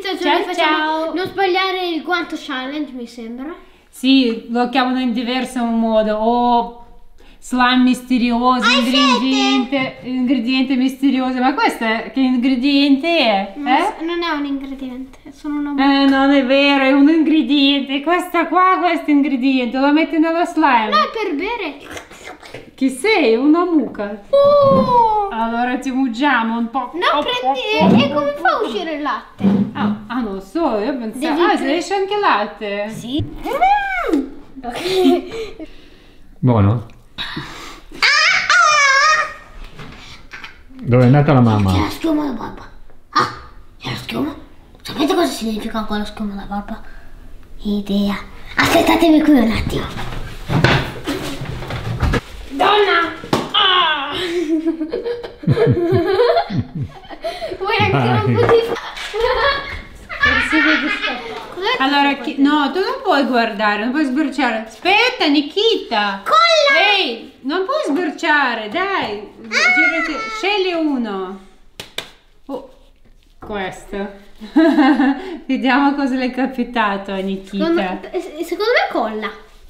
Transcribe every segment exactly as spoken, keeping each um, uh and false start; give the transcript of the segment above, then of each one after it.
presentazione ciao, facciamo ciao. non sbagliare il guanto challenge, mi sembra. Sì, lo chiamano in diverso modo, o slime misterioso, ingrediente, ingrediente misterioso, ma questo è, che ingrediente è? Non, Eh? non è un ingrediente, è solo una Eh, non è vero, è un ingrediente, questa qua, questo ingrediente, lo metti nella slime. No, è per bere. Chi sei? Una mucca. Oh! Allora ti mungiamo un po'. No, prendi, e come fa a uscire il latte? Ah, ah, non so, io pensavo... Devi Ah, pre- si esce anche latte. Sì. Mm. Ok. Buono? Dove è andata la mamma? C'è la schiuma da barba. Ah, c'è la schiuma? Sapete cosa significa quella schiuma da barba? Idea. Aspettatemi qui un attimo. Donna! Ah! Vuoi ancora un po' di... Allora, chi... no, tu non puoi guardare, non puoi sbirciare. Aspetta, Nikita. Colla! Ehi, non puoi sbirciare, dai. Girati. Scegli uno. Oh, questo. Vediamo cosa le è capitato a Nikita. Secondo, secondo me colla.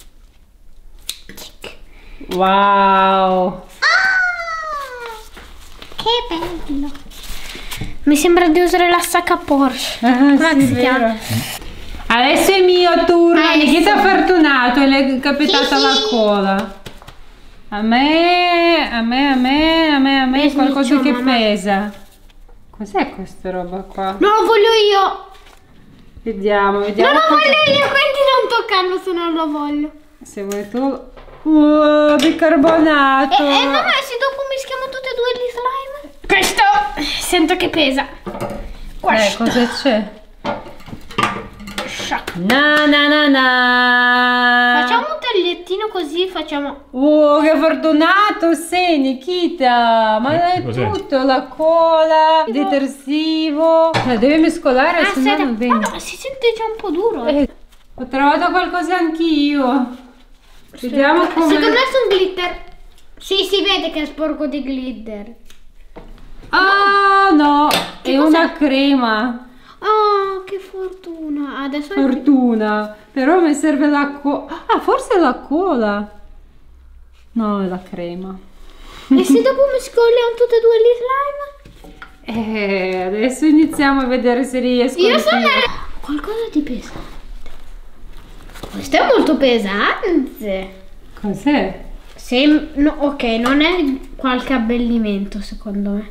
Wow. Ah, che bello. Mi sembra di usare la sacca Porsche. Ah, Come sì, si vero. chiama? Adesso è mio turno. Adesso. Nikita fortunato e le è capitata Sì, la sì. cola. A me, a me, a me, a me, a me Pesa, qualcosa che mamma. pesa. Cos'è questa roba qua? Non lo voglio io. Vediamo, vediamo. Non lo cosa- voglio io, quindi non toccarlo se non lo voglio. Se vuoi tu. Uh, bicarbonato. E, e no, ma se dopo mischiamo tutte e due gli slime. Questo sento che pesa. Eh, Questo. cosa c'è? Sciac. Na na na na. Facciamo un tagliettino così, facciamo. Oh, che fortunato sei, Nikita! Ma è Cos'è? tutto, la cola, detersivo. La devi mescolare, Ah, se no aspetta. non viene. Ah, no, si sente già un po' duro. Eh, ho trovato qualcosa anch'io. Vediamo come... Secondo me sono glitter. Sì, si vede che è sporco di glitter. Ah, no! Che È cos'è? una crema. Oh, che fortuna. Adesso è... Fortuna. Però mi serve la cola. Ah, forse la cola. No, è la crema. E se dopo mescoliamo tutte e due gli slime? Eh, adesso iniziamo a vedere se riesco. Io anch'io. sono... Qualcosa di pesante. Questo è molto pesante. Cos'è? Sem- no, ok, non è qualche abbellimento secondo me.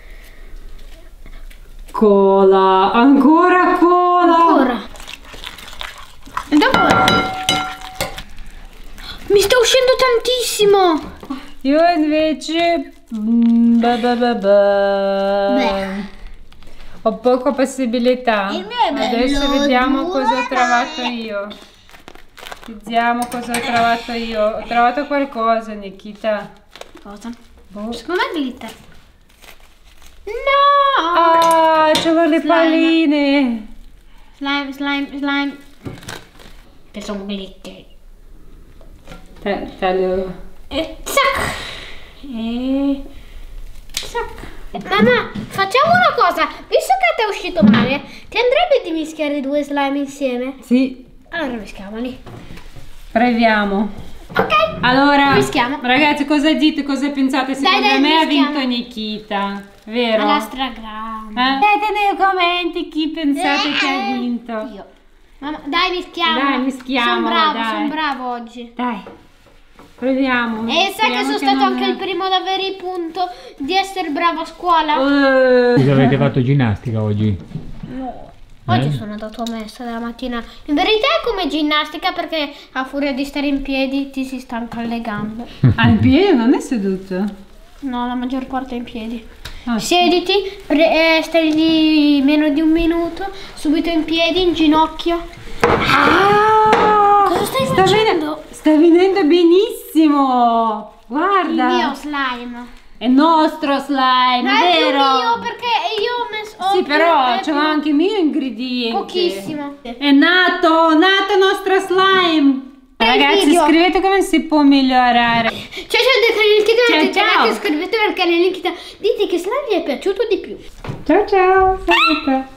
Cola. Ancora cola. Ora. E dopo... Mi sta uscendo tantissimo. Io invece... mm, ba ba ba ba. Beh. Ho poca possibilità. Il mio è bello Adesso vediamo cosa ho duro. trovato io. Vediamo cosa ho trovato io. Ho trovato qualcosa, Nikita. Cosa? Boh. Secondo me è glitter. No! Ah, c'ho le Slime. palline. Slime, slime, slime. Che sono glitter. Te- taglio. E zac! E zac! Mamma, facciamo una cosa. Visto che a te è uscito male, ti andrebbe di mischiare due slime insieme? Sì, Allora mischiamoli. proviamo. Ok. Allora, Mischiamo. ragazzi, cosa dite? Cosa pensate? Secondo dai, me ha mischiamo. vinto Nikita, vero? Alla stragrande. Eh? Mettete nei commenti chi pensate che ha Eh, vinto. Io. Mamma, dai, mischiamo. Dai, mischiamo, Sono bravo, dai. sono bravo oggi. Dai, proviamo. E sai che Speriamo sono stato non- anche il primo ad avere il punto di essere bravo a scuola? Eh, Cosa avete fatto ginnastica oggi? No. Oggi Eh? sono andato a messa dalla mattina. In verità è come ginnastica perché a furia di stare in piedi ti si stancano le gambe. Ah, in piedi non è seduto? No, la maggior parte è in piedi. Ah, Siediti, pre- eh, stai lì meno di un minuto, subito in piedi, in ginocchio. Ah, Cosa stai sta facendo? vene- sta venendo benissimo. Il Guarda. mio slime. È nostro slime, Ma è più vero? mio perché io ho messo... ho Sì, più- però è c'è più- anche il mio ingrediente. Pochissimo. È nato, nato nostro slime. Ragazzi, video. scrivete come si può migliorare. Ciao ciao, Ciao, ciao. iscrivetevi al canale, dite che slime vi è piaciuto di più. Ciao ciao. Salute.